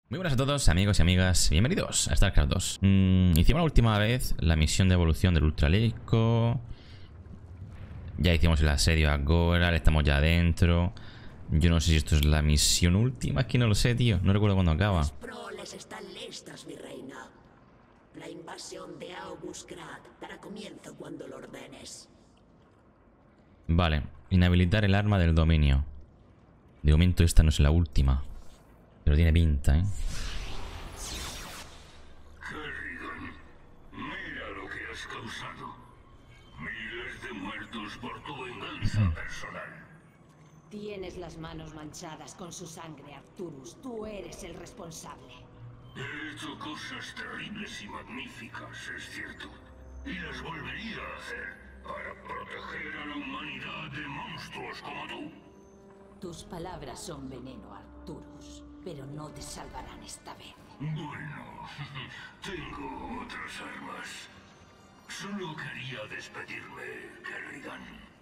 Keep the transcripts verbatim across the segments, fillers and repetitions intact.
Muy buenas a todos, amigos y amigas, bienvenidos a StarCraft dos. Mm, hicimos la última vez la misión de evolución del Ultraleico. Ya hicimos el asedio a Goral, estamos ya adentro. Yo no sé si esto es la misión última, es que no lo sé, tío. No recuerdo cuándo acaba. Las proles están listas, mi reina. La invasión de Augustgrad dará comienzo cuando lo ordenes. Vale, inhabilitar el arma del dominio. De momento esta no es la última, pero tiene pinta, ¿eh? Kerrigan, mira lo que has causado. Miles de muertos por tu venganza personal. Tienes las manos manchadas con su sangre, Arcturus. Tú eres el responsable. He hecho cosas terribles y magníficas, es cierto. Y las volvería a hacer para proteger a la humanidad de monstruos como tú. Tus palabras son veneno, Arcturus, pero no te salvarán esta vez. Bueno, tengo otras armas. Solo quería despedirme, Kerrigan.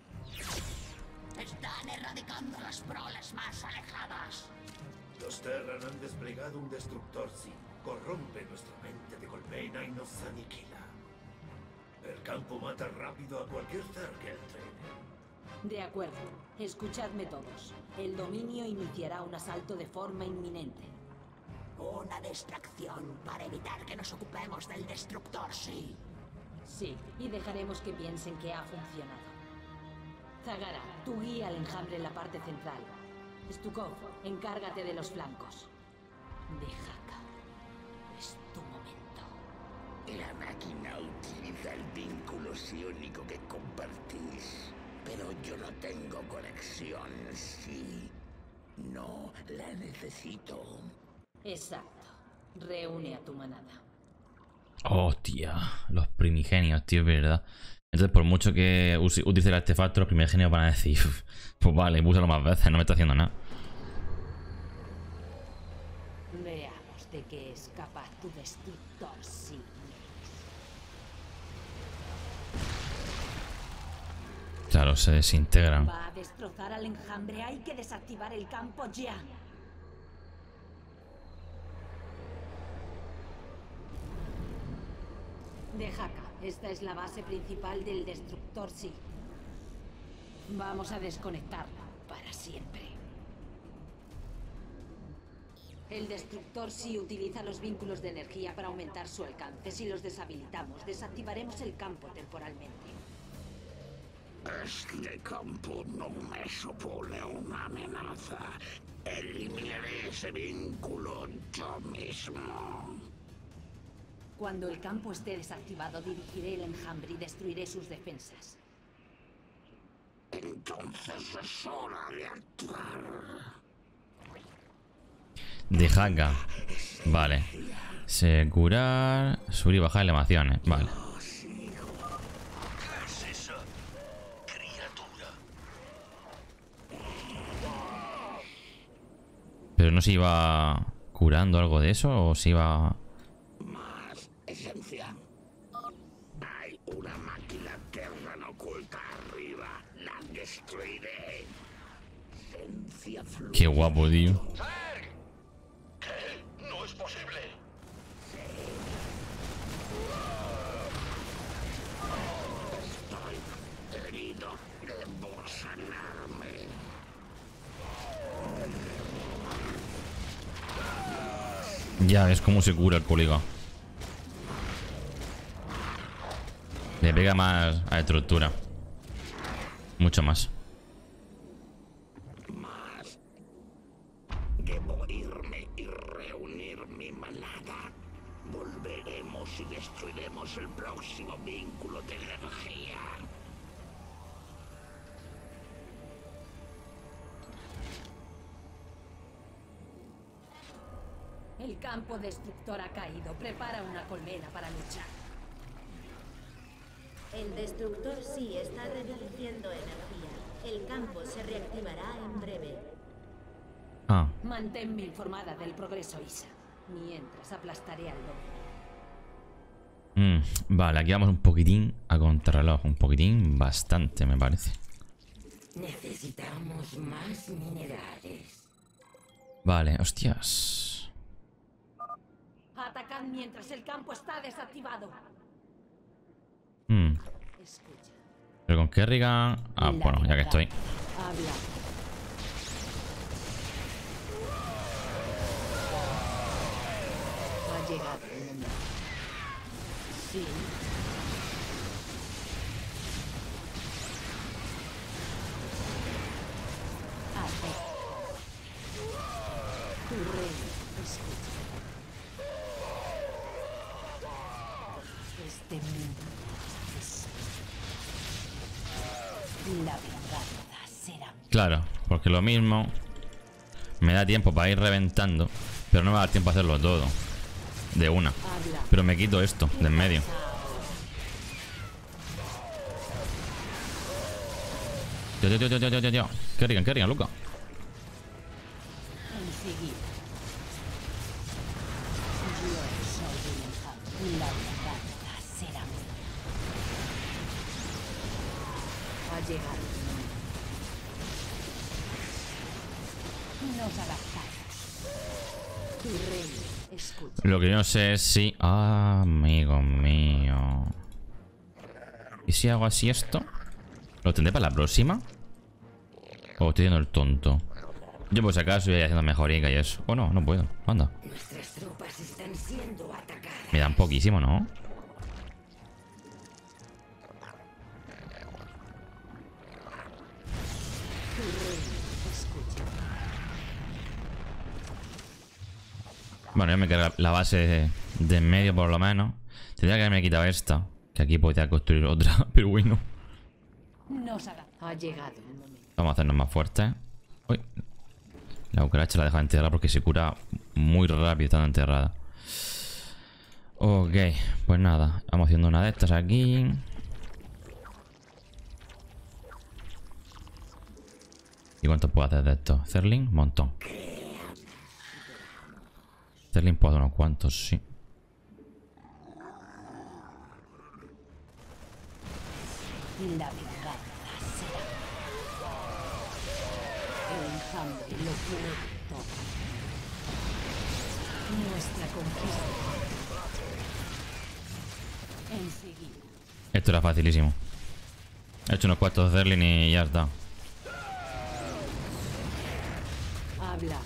Están erradicando las proles más alejadas. Los Terran han desplegado un destructor sí. Corrompe nuestra mente de colmena y nos aniquila. El campo mata rápido a cualquier Zerg que entrene. De acuerdo. Escuchadme todos. El dominio iniciará un asalto de forma inminente. Una distracción para evitar que nos ocupemos del destructor, sí. Sí, y dejaremos que piensen que ha funcionado. Zagara, tú guía al enjambre en la parte central. Stukov, encárgate de los flancos. Dejaka, es tu momento. La máquina utiliza el vínculo psiónico que compartís, pero yo no tengo conexión, sí. No la necesito. Exacto. Reúne a tu manada. Hostia, los primigenios, tío, es verdad. Entonces, por mucho que use- utilice el artefacto, los primigenios van a decir: pues vale, úsalo más veces, no me está haciendo nada. Veamos de qué es capaz tu destructor, sí. Claro, se desintegran. Va a destrozar al enjambre. Hay que desactivar el campo ya. Dejaka, esta es la base principal del destructor, sí. Vamos a desconectarlo para siempre. El destructor sí utiliza los vínculos de energía para aumentar su alcance. Si los deshabilitamos, desactivaremos el campo temporalmente. Este campo no me supone una amenaza. Eliminaré ese vínculo yo mismo. Cuando el campo esté desactivado, dirigiré el enjambre y destruiré sus defensas. Entonces es hora de actuar. De Haka. Vale. Se curar. Subir y bajar elevaciones. Vale. ¿Qué es esa criatura? Pero no se iba curando algo de eso o se iba. Más esencia. Hay una máquina Terran oculta arriba. La destruiré. Esencia fluida. Qué guapo, tío. ¡Zerg! ¿Qué? No es posible. Estoy herido. Debo sanarme. Ya ves cómo se cura el colega. Le pega más a la estructura. Mucho más. Más. Debo irme y reunir mi manada. Volveremos y destruiremos el próximo vínculo de energía. El campo destructor ha caído. Prepara una colmena para luchar. El destructor sí está rediriciendo energía. El campo se reactivará en breve. Ah, Manténme informada del progreso, Isa. Mientras aplastaré al lobo. mm, vale, aquí vamos un poquitín a contrarreloj. Un poquitín, bastante, me parece. Necesitamos más minerales. Vale, hostias. atacarán mientras el campo está desactivado. Hmm. Escucha. Pero con Kerrigan... Ah, bueno, ya que estoy. Habla. Ha llegado el momento. Sí. Acepta. Tu rey, escucha. Este mundo es... La venganza será... Claro, porque lo mismo me da tiempo para ir reventando, pero no me da tiempo a hacerlo todo de una. Habla. Pero me quito esto de en medio. Tío, tío, tío, tío, tío, tío, tío. Kerrigan, Kerrigan, Luca. Enseguida. Yo soy el enjambre. La venganza será mía. Ha llegado el momento. Nos adaptamos. Tu rey, escucha. Lo que yo no sé es si... Ah, amigo mío. ¿Y si hago así esto? ¿Lo tendré para la próxima? ¿O estoy haciendo el tonto? Yo por si acaso voy haciendo mejorica y eso. O no, no puedo. Anda. Nuestras tropas están siendo atacadas. Me dan poquísimo, ¿no? Tu rey, escucha. Bueno, ya me carga la base de, de en medio por lo menos. Tendría que haberme quitado esta. Que aquí podría construir otra. Pero bueno. Nos adaptamos. Ha llegado el momento. Vamos a hacernos más fuertes. Uy. La cucaracha la deja enterrada porque se cura muy rápido estando enterrada. Ok, pues nada. Vamos haciendo una de estas aquí. ¿Y cuánto puedo hacer de esto? Zerling, un montón. Zerling puedo hacer unos cuantos, sí. La venganza será. El enjambre lo puede todo. Nuestra conquista. Enseguida. Esto era facilísimo. He hecho unos cuantos Zerling y ya está. Habla.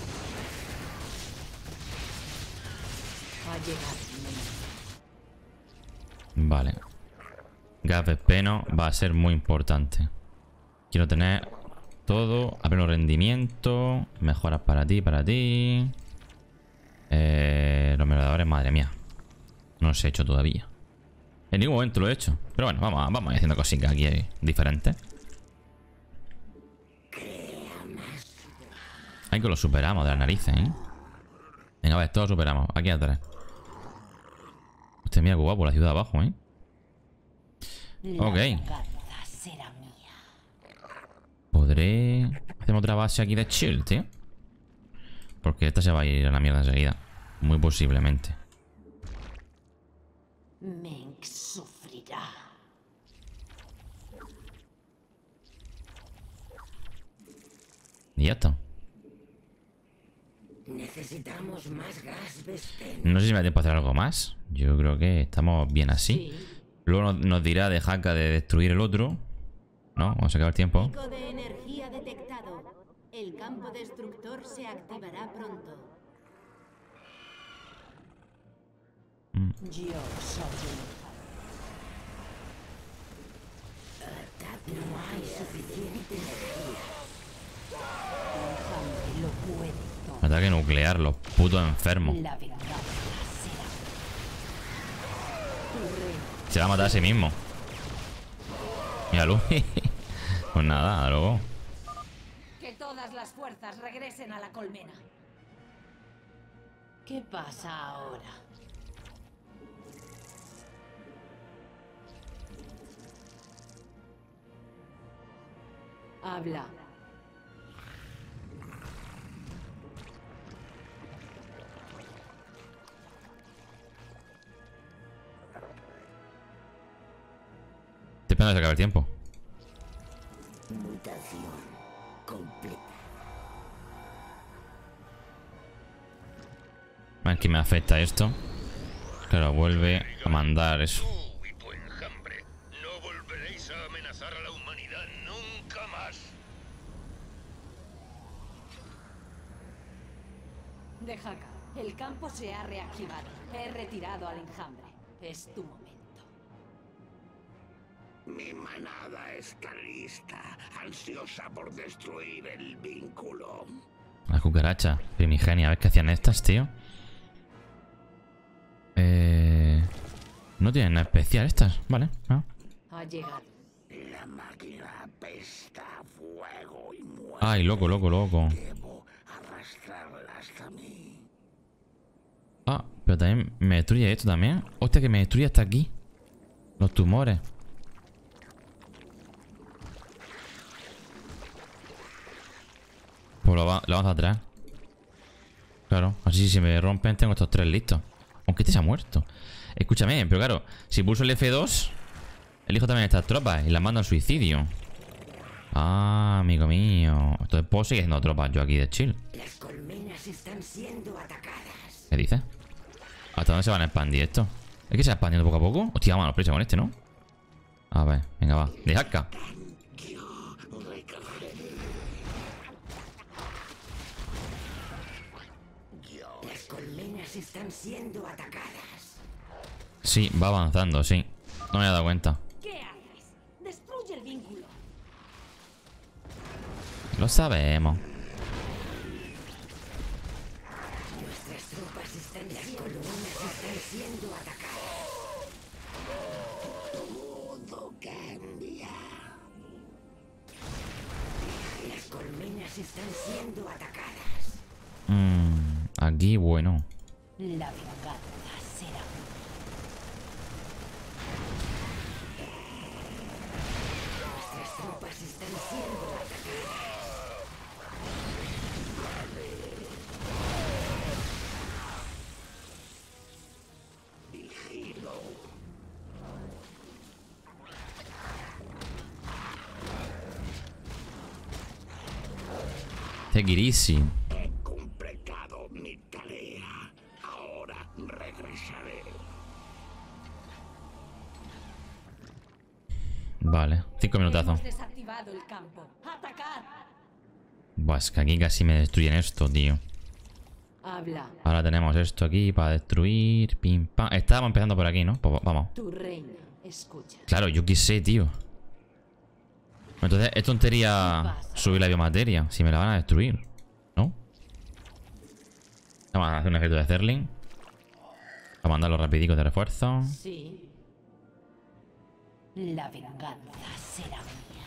Ha llegado el momento. Vale. Gas de peno va a ser muy importante. Quiero tener todo a pleno rendimiento. Mejoras para ti, para ti. Eh, los merodeadores, madre mía. No los he hecho todavía. En ningún momento lo he hecho. Pero bueno, vamos, vamos haciendo cositas aquí diferentes. Ay, que lo superamos de las narices, ¿eh? Venga, a ver, todos lo superamos. Aquí atrás. Hostia, mira qué guapo la ciudad abajo, ¿eh? Ok. Podré... hacer otra base aquí de chill, tío. Porque esta se va a ir a la mierda enseguida. Muy posiblemente. Meng sufrirá. Y ya está. Necesitamos más gas, Vespen. No sé si me da tiempo a hacer algo más. Yo creo que estamos bien así. Sí. Luego nos, nos dirá de Haka de destruir el otro. ¿No? Vamos a acabar el tiempo. Pico de energía detectado. El campo destructor se activará pronto. Yo soy el No hay suficiente energía. enjambre, lo puede todo. Ataque nuclear, los putos enfermos. La venganza será. Tu rey. Se va a matar a sí mismo. Míralo. Pues nada, hasta luego. Que todas las fuerzas regresen a la colmena. ¿Qué pasa ahora? Habla. Estoy esperando a que se acabe el tiempo. Mutación completa. A ver qué me afecta esto. Claro, vuelve a mandar eso. Tú y tu enjambre no volveréis a amenazar a la humanidad nunca más. Dejaka, el campo se ha reactivado. He retirado al enjambre. Es tu momento. Mi manada está lista, ansiosa por destruir el vínculo. La cucaracha primigenia. A ver qué hacían estas, tío. Eh... No tienen nada especial estas. Vale. Ah. Ha llegado. La máquina apesta a fuego y muerte. Ay, loco, loco, loco. Debo arrastrarla hasta mí. Ah, pero también me destruye esto también. Hostia, que me destruye hasta aquí. Los tumores. Pues lo, va, lo vamos a traer. Claro, así si me rompen tengo estos tres listos. Aunque este se ha muerto. Escúchame, pero claro, si pulso el F dos, elijo también estas tropas y las mando al suicidio. Ah, amigo mío. Entonces puedo seguir haciendo tropas yo aquí de chill. Las colmenas están siendo atacadas. ¿Qué dices? ¿Hasta dónde se van a expandir esto? ¿Es que se va expandiendo poco a poco? Hostia, vamos a prisa con este, ¿no? A ver, venga, va. De Hakka. Las colmenas están siendo atacadas. Sí, va avanzando, sí. No me he dado cuenta. ¿Qué haces? Destruye el vínculo. Lo sabemos. Nuestras tropas están, las colmenas están siendo atacadas. Todo cambia. Las colmenas están siendo atacadas. Mmm, aquí, bueno. La venganza será mía. Nuestras tropas están siendo atacadas. Take it easy. He completado mi tarea. Ahora regresaré. Vale, cinco minutazos. Hemos desactivado el campo. ¡Atacad! Buah, es que aquí casi me destruyen esto, tío. Habla. Ahora tenemos esto aquí para destruir. Pim, pam. Estábamos empezando por aquí, ¿no? Pues vamos. Tu reina, escucha. Claro, yo qué sé, tío. Entonces, es tontería subir la biomateria. Si me la van a destruir, ¿no? Vamos a hacer un ejército de Zerling. A mandarlo rapidico de refuerzo. Sí. La venganza será mía.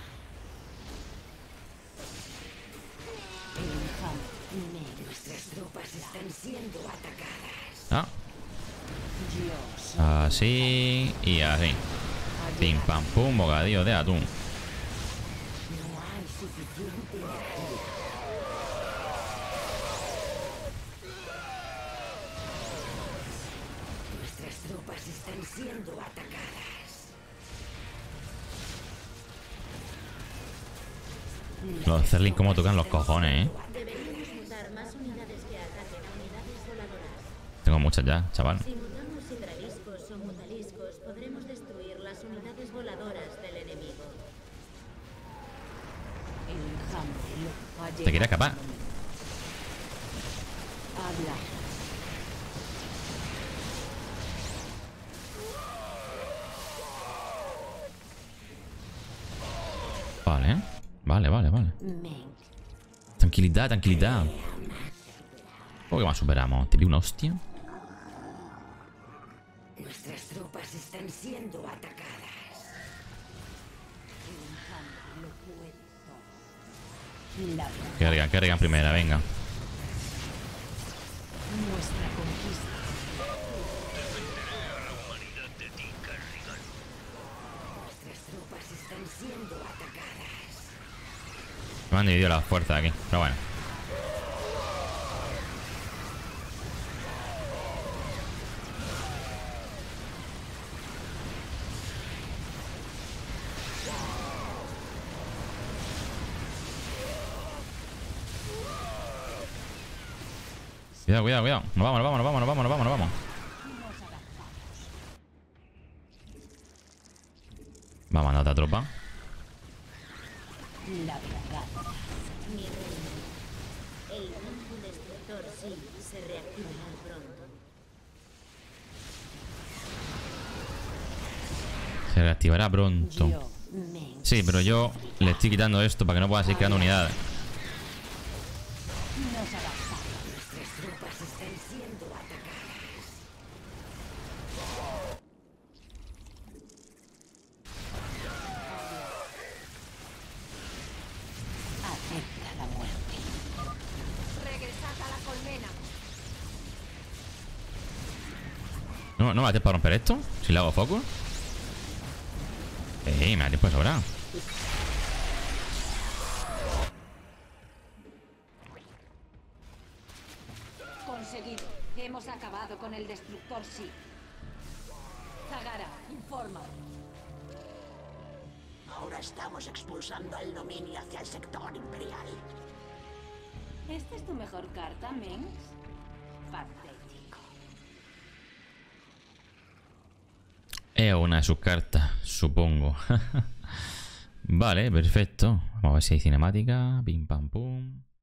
El enjambre me... Nuestras tropas están siendo atacadas. Ah, Dios. así y así. Pim, pam, pum, bocadillo de atún. No hay suficiente energía. Nuestras tropas están siendo atacadas. Los Zerling como tocan los cojones, eh. Deberíamos mutar más unidades que ataquen a unidades voladoras. Tengo muchas ya, chaval. Si mutamos hidraliscos o mutaliscos, podremos destruir las unidades voladoras del enemigo. El enjambre lo ha Te quería escapar. Habla. Vale, vale, vale, vale. Men. Tranquilidad, tranquilidad. ¿Cómo que más superamos? ¿Te vi una hostia? Nuestras tropas están siendo atacadas. El enjambre lo puede todo. La venganza. Cargan, cargan primera, venga. Nuestra conquista. Nuestras tropas están siendo atacadas. Me han dividido las fuerzas aquí, pero bueno. Cuidado, cuidado, cuidado. Nos vamos, nos vamos, nos vamos, nos vamos, nos vamos, nos vamos. Va a mandar otra tropa. La verdad. Mi reina. El campo destructor sí se reactivará pronto. Se reactivará pronto. Yo me... Sí, pero yo le estoy quitando esto para que no pueda seguir creando unidades. Nos avanzamos. Nuestras tropas están siendo atacadas. Acepta la muerte. Regresad a la colmena. ¿No, no me da tiempo para romper esto? Si le hago focus. Eh, me da tiempo de sobra. Conseguido. Hemos acabado con el destructor sí. Zagara, informa. Ahora estamos expulsando el dominio hacia el sector imperial. ¿Esta es tu mejor carta, Mengs? Patético. Es una de sus cartas, supongo. Vale, perfecto. Vamos a ver si hay cinemática. Pim pam pum.